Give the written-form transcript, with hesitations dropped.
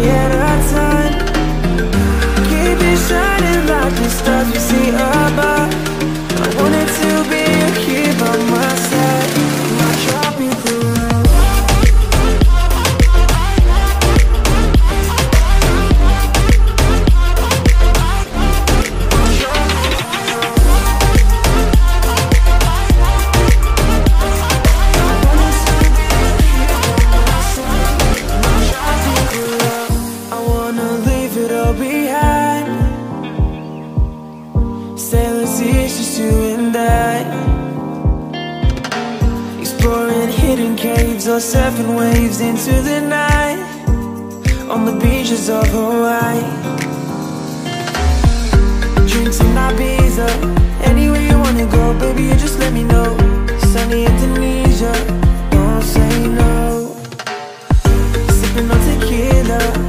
at a time. Keep it shining like the stars we see above. I wanted to be here by my side. My tropical love. Or surfing waves into the night on the beaches of Hawaii. Drinks in Ibiza, anywhere you wanna go, baby, you just let me know. Sunny Indonesia, don't say no. Sipping on tequila,